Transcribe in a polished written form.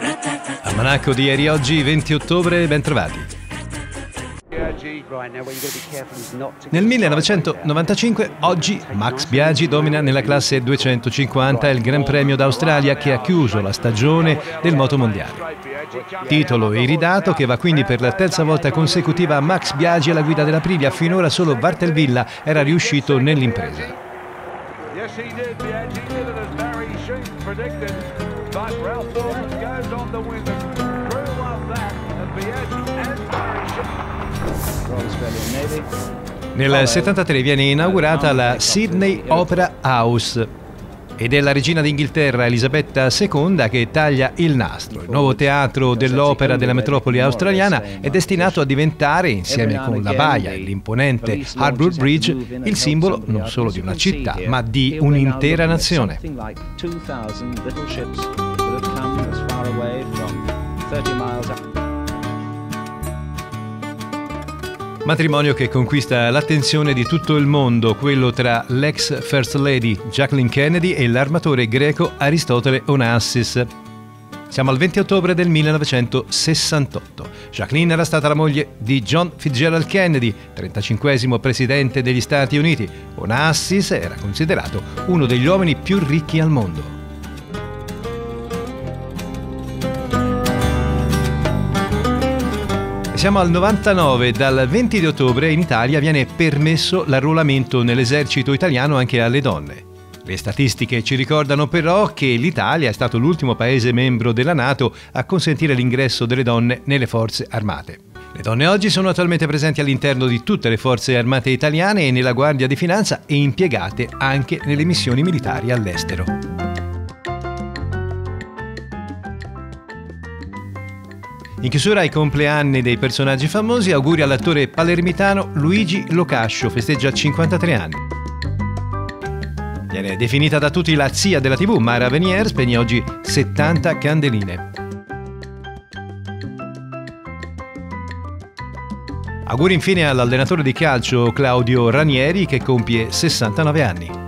Almanacco di ieri oggi, 20 ottobre, ben trovati. Nel 1995, oggi, Max Biaggi domina nella classe 250 il Gran Premio d'Australia che ha chiuso la stagione del motomondiale. Titolo iridato che va quindi per la terza volta consecutiva a Max Biaggi alla guida dell'Aprilia. Finora solo Vartelvilla era riuscito nell'impresa. Nel 1973 viene inaugurata la Sydney Opera House ed è la regina d'Inghilterra Elisabetta II che taglia il nastro. Il nuovo teatro dell'opera della metropoli australiana è destinato a diventare, insieme con la baia e l'imponente Harbour Bridge, il simbolo non solo di una città, ma di un'intera nazione. Matrimonio che conquista l'attenzione di tutto il mondo, quello tra l'ex First Lady Jacqueline Kennedy e l'armatore greco Aristotele Onassis. Siamo al 20 ottobre del 1968. Jacqueline era stata la moglie di John Fitzgerald Kennedy, 35esimo presidente degli Stati Uniti. Onassis era considerato uno degli uomini più ricchi al mondo. Siamo al 99, dal 20 di ottobre in Italia viene permesso l'arruolamento nell'esercito italiano anche alle donne. Le statistiche ci ricordano però che l'Italia è stato l'ultimo paese membro della NATO a consentire l'ingresso delle donne nelle forze armate. Le donne oggi sono attualmente presenti all'interno di tutte le forze armate italiane e nella Guardia di Finanza e impiegate anche nelle missioni militari all'estero. In chiusura ai compleanni dei personaggi famosi, auguri all'attore palermitano Luigi Locascio, festeggia 53 anni. Viene definita da tutti la zia della TV, Mara Venier, spegne oggi 70 candeline. Auguri infine all'allenatore di calcio Claudio Ranieri che compie 69 anni.